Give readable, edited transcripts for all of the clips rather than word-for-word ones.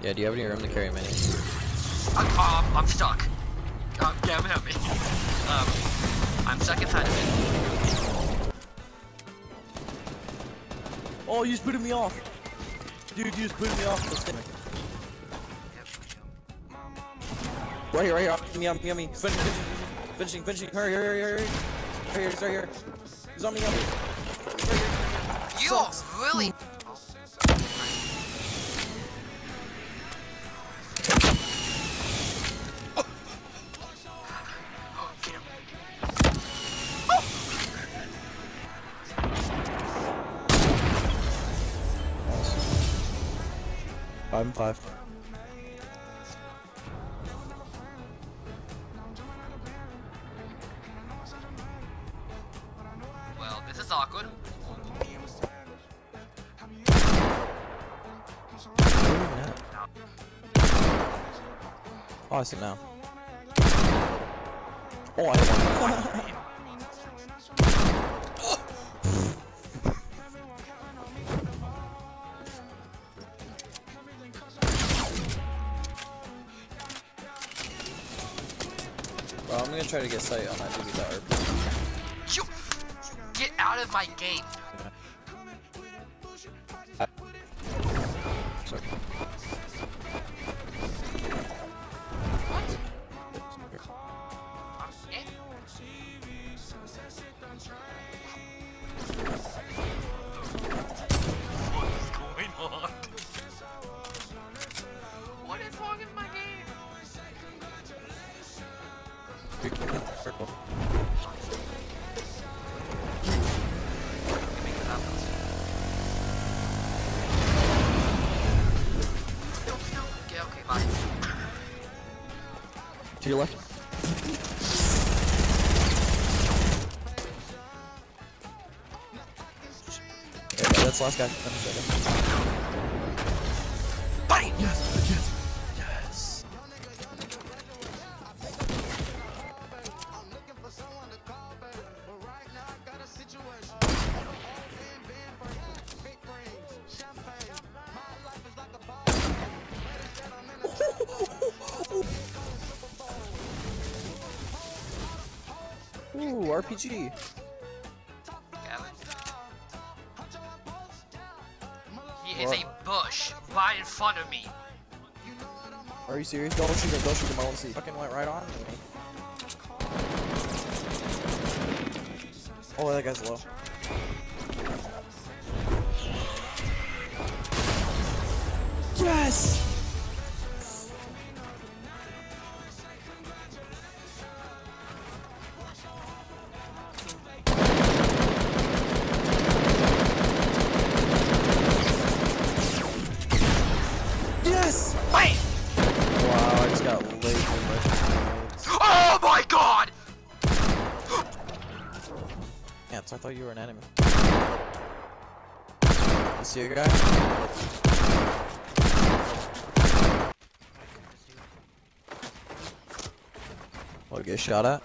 Yeah, do you have any room to carry a mini? I'm stuck. Damn, help me. I'm stuck inside of it. Oh, you just booted me off. Dude, you just booted me off this thing. Right here. Me. Finishing. Hurry. Right here. He's on me. You really? I'm 5. Well, this is awkward. Oh, I see now. Oh, I didn't want that. Bro, I'm gonna try to get sight on that dude with that RP. You get out of my game. Sorry. What is wrong with my game? Circle. Okay, bye. To your left. Yeah, that's the last guy. Buddy! Yes. Ooh, RPG. He is a bush right in front of me. Are you serious? Don't shoot him, I won't see. Fucking went right on me. Oh, that guy's low. Yes! Yes! Wait! Wow, I just got lasered. Oh my god! Yeah, so I thought you were an enemy. You see a guy? What, get shot at?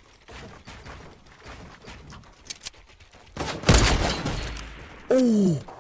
Ooh!